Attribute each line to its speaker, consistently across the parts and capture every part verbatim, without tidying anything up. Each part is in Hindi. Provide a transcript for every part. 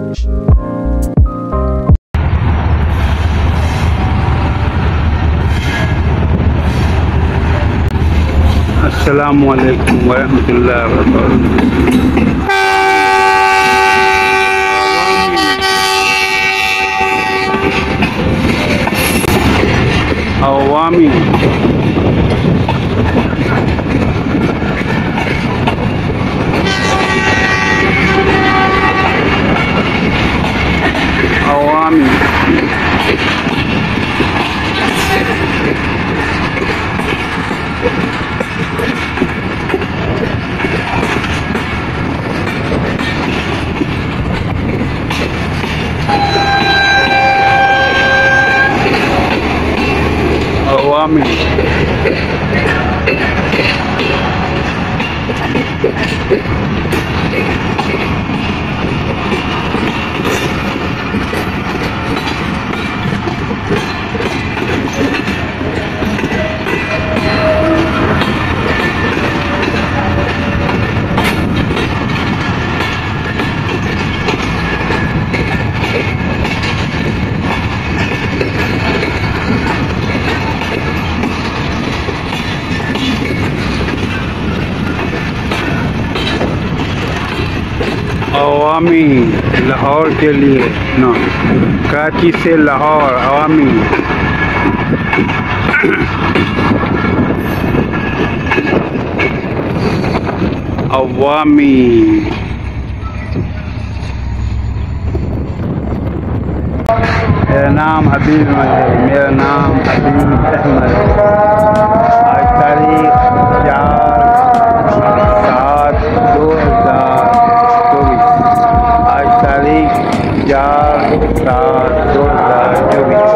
Speaker 1: अस्सलामु अलैकुम वरहमतुल्लाहि वबरकातुहू। अवामी अवामी अवामी अवामी लाहौर के लिए ना, कराची से लाहौर अवामी। अवामी मेरा नाम हबीब अहमद है। मेरा नाम हबीब अहमद। आज तारीख चार सात दो हज़ार चौबीस। आज तारीख चार सात दो हज़ार चौबीस।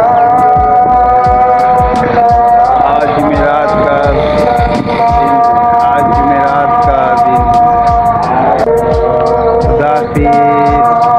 Speaker 1: आज जुमेरात का दिन। आज जुमेरात का दिन। खुदा हाफिज़।